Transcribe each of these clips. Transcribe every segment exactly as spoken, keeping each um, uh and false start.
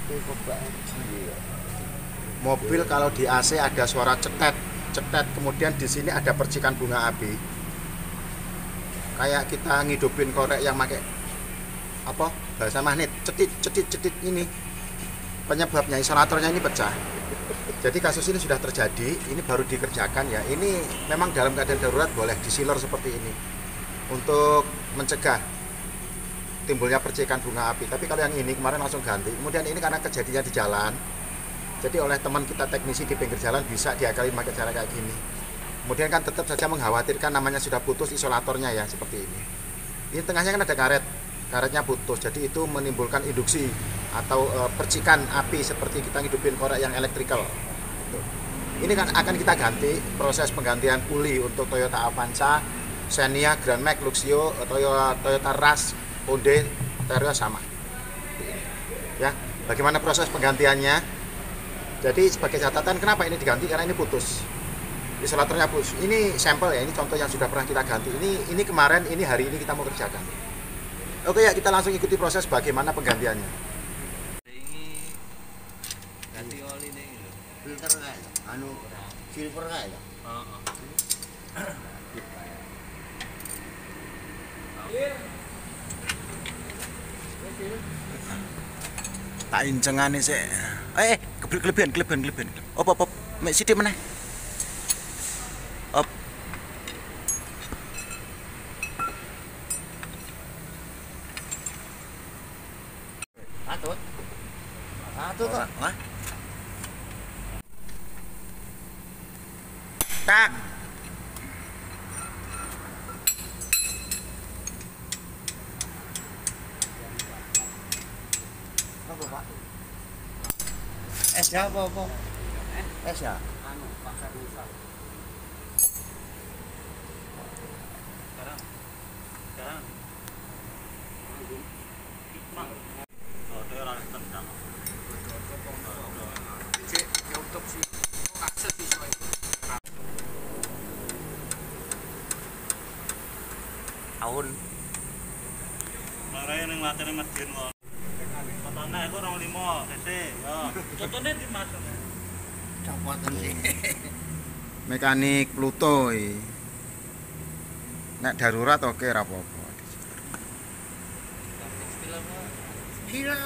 Mobil kalau di A C ada suara cetet, cetet, kemudian di sini ada percikan bunga api. Kayak kita ngidupin korek yang pakai apa? Bahasa magnet, cetit, cetit, cetit ini. Penyebabnya isolatornya ini pecah. Jadi kasus ini sudah terjadi, ini baru dikerjakan ya. Ini memang dalam keadaan darurat boleh disealer seperti ini untuk mencegah timbulnya percikan bunga api. Tapi kalau yang ini kemarin langsung ganti. Kemudian ini karena kejadiannya di jalan, jadi oleh teman kita teknisi di pinggir jalan bisa diakalin pakai cara kayak gini. Kemudian kan tetap saja mengkhawatirkan, namanya sudah putus isolatornya ya, seperti ini. Ini tengahnya kan ada karet, karetnya putus, jadi itu menimbulkan induksi atau e, percikan api seperti kita ngidupin korek yang elektrikal. Ini kan akan kita ganti, proses penggantian puli untuk Toyota Avanza, Xenia, Grand Max, Luxio, Toyota, Toyota Rush, Hyundai, Terios sama. Ya, bagaimana proses penggantiannya? Jadi sebagai catatan, kenapa ini diganti? Karena ini putus, isolatornya putus. Ini sampel ya, ini contoh yang sudah pernah kita ganti. Ini ini kemarin, ini hari ini kita mau kerjakan. Oke ya, kita langsung ikuti proses bagaimana penggantiannya. Ini ganti oli nih. Filter kae, anu silver kae. Heeh. Tak incengane sik. Eh, eh kelebihan, kelebihan, kelebihan. Op, op, op. Mek sithik meneh. Op. Atut. Atut kok. Wah. Tak. Apa, Pak? Es ya apa apa? Es ya? Anu, paksa rusak. Sekarang. Sekarang. Mang. Oh, dia orang tendang. Cek, YouTube sih. Akses iso itu. Tahun. Mare ning latene masjid kok. Contohnya aku orang lima cc, ya. Contohnya di masuk. Copotan sih. Mekanik Pluto iki. Nek darurat oke ra apa-apa. Gila.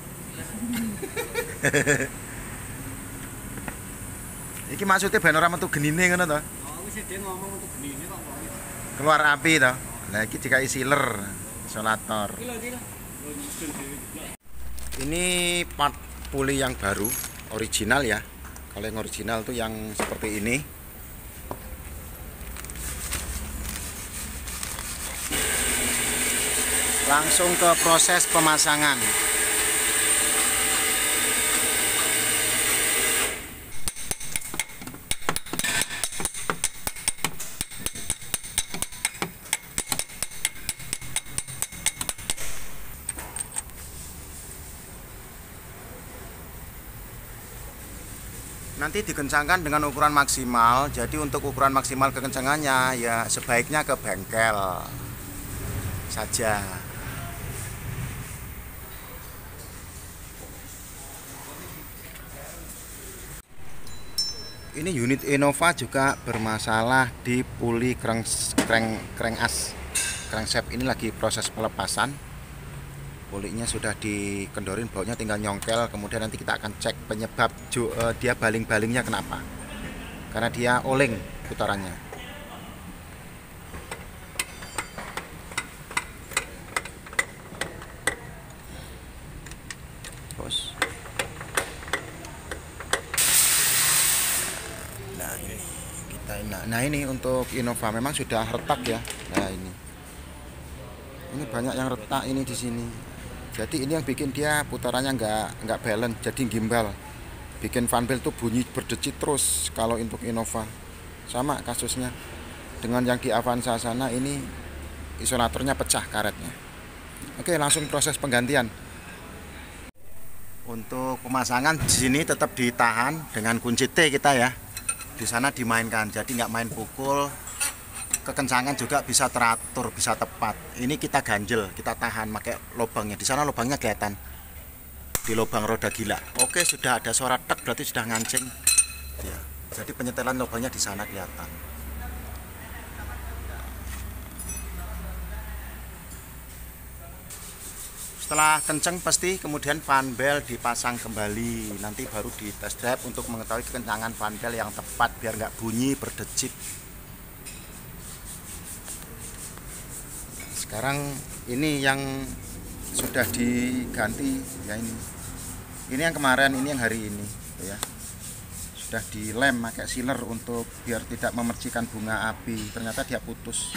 Iki maksudnya ben ora metu genine ngono to? Oh, wis dia ngomong untuk gini kok. Keluar api to. Lah iki dikai sealer isolator. Gila, gila. Ini part puli yang baru, original ya. Kalau yang original tuh yang seperti ini. Langsung ke proses pemasangan. Nanti dikencangkan dengan ukuran maksimal. Jadi untuk ukuran maksimal kekencangannya ya sebaiknya ke bengkel saja. Ini unit Innova juga bermasalah di puli crank crank crank as. Crankshaft ini lagi proses pelepasan. Pulinya sudah dikendorin, bautnya tinggal nyongkel. Kemudian nanti kita akan cek penyebab jo, uh, dia baling-balingnya kenapa. Karena dia oleng putarannya. Bos. Nah ini kita nah, nah ini untuk Innova memang sudah retak ya. Nah ini. Ini banyak yang retak ini di sini. Jadi ini yang bikin dia putarannya nggak nggak balance, jadi gimbal, bikin fanbel tuh bunyi berdecit terus. Kalau untuk Innova sama kasusnya dengan yang di Avanza sana, ini isolatornya pecah karetnya. Oke, langsung proses penggantian. Untuk pemasangan di sini tetap ditahan dengan kunci T kita ya. Di sana dimainkan, jadi nggak main pukul. Kekencangan juga bisa teratur, bisa tepat. Ini kita ganjel, kita tahan pakai lubangnya. Di sana lubangnya kelihatan. di lubang roda gila. Oke, sudah ada suara tek, berarti sudah ngancing ya. Jadi penyetelan lubangnya di sana kelihatan. Setelah kenceng pasti kemudian fan bel dipasang kembali, nanti baru di test drive untuk mengetahui kekencangan fan bel yang tepat biar nggak bunyi berdecit. Sekarang ini yang sudah diganti ya, ini ini yang kemarin, ini yang hari ini ya, sudah dilem pakai sealer untuk biar tidak memercikan bunga api. Ternyata dia putus.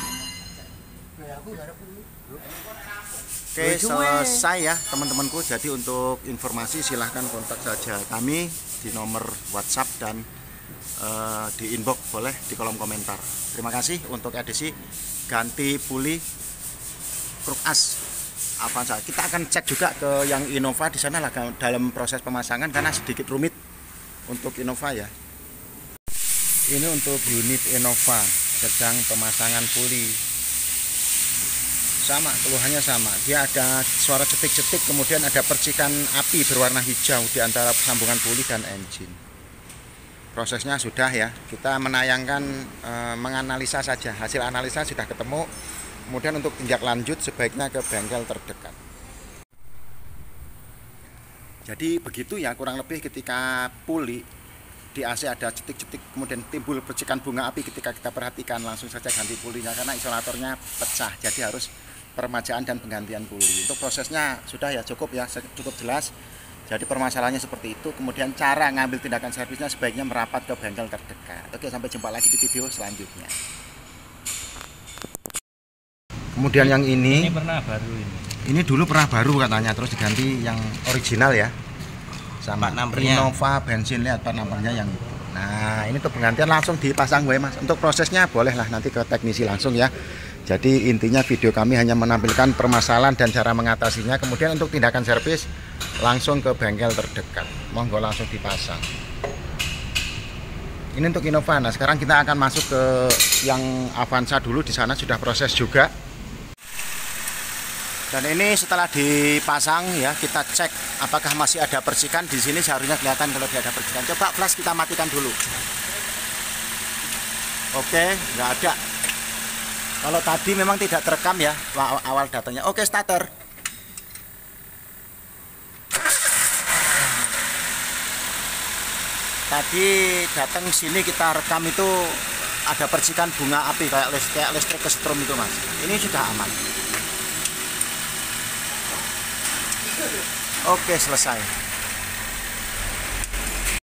Oke, selesai ya teman-temanku. Jadi untuk informasi silahkan kontak saja kami di nomor WhatsApp dan uh, di inbox boleh di kolom komentar. Terima kasih untuk edisi ganti puli kruk as Avanza. Kita akan cek juga ke yang Innova di sana lah dalam proses pemasangan karena sedikit rumit untuk Innova ya. Ini untuk unit Innova sedang pemasangan puli. Sama, keluhannya sama. Dia ada suara cetik-cetik, kemudian ada percikan api berwarna hijau di antara sambungan puli dan engine. Prosesnya sudah ya. Kita menayangkan e, menganalisa saja. Hasil analisa sudah ketemu. Kemudian untuk tindak lanjut sebaiknya ke bengkel terdekat. Jadi begitu ya kurang lebih ketika puli di A C ada cetik-cetik kemudian timbul percikan bunga api, ketika kita perhatikan langsung saja ganti pulinya karena isolatornya pecah. Jadi harus peremajaan dan penggantian puli. Untuk prosesnya sudah ya cukup ya, cukup jelas. Jadi permasalahannya seperti itu. Kemudian cara ngambil tindakan servisnya sebaiknya merapat ke bengkel terdekat. Oke, sampai jumpa lagi di video selanjutnya. Kemudian yang ini, Ini pernah baru ini. ini dulu pernah baru katanya, terus diganti yang original ya. Sama Innova bensin, lihat pak nampaknya yang. Nah, ini untuk penggantian langsung dipasang gue Mas. Untuk prosesnya bolehlah nanti ke teknisi langsung ya. Jadi intinya video kami hanya menampilkan permasalahan dan cara mengatasinya. Kemudian untuk tindakan servis langsung ke bengkel terdekat. Monggo langsung dipasang. Ini untuk Innova. Nah, sekarang kita akan masuk ke yang Avanza dulu. Di sana sudah proses juga. Dan ini setelah dipasang ya, kita cek apakah masih ada percikan. Di sini seharusnya kelihatan kalau tidak ada percikan. Coba flash kita matikan dulu. Oke, nggak ada. Kalau tadi memang tidak terekam ya awal datanya. Oke, starter. Tadi datang sini kita rekam itu ada percikan bunga api kayak listrik, kayak listrik kesetrum itu Mas. Ini sudah aman. Oke, selesai.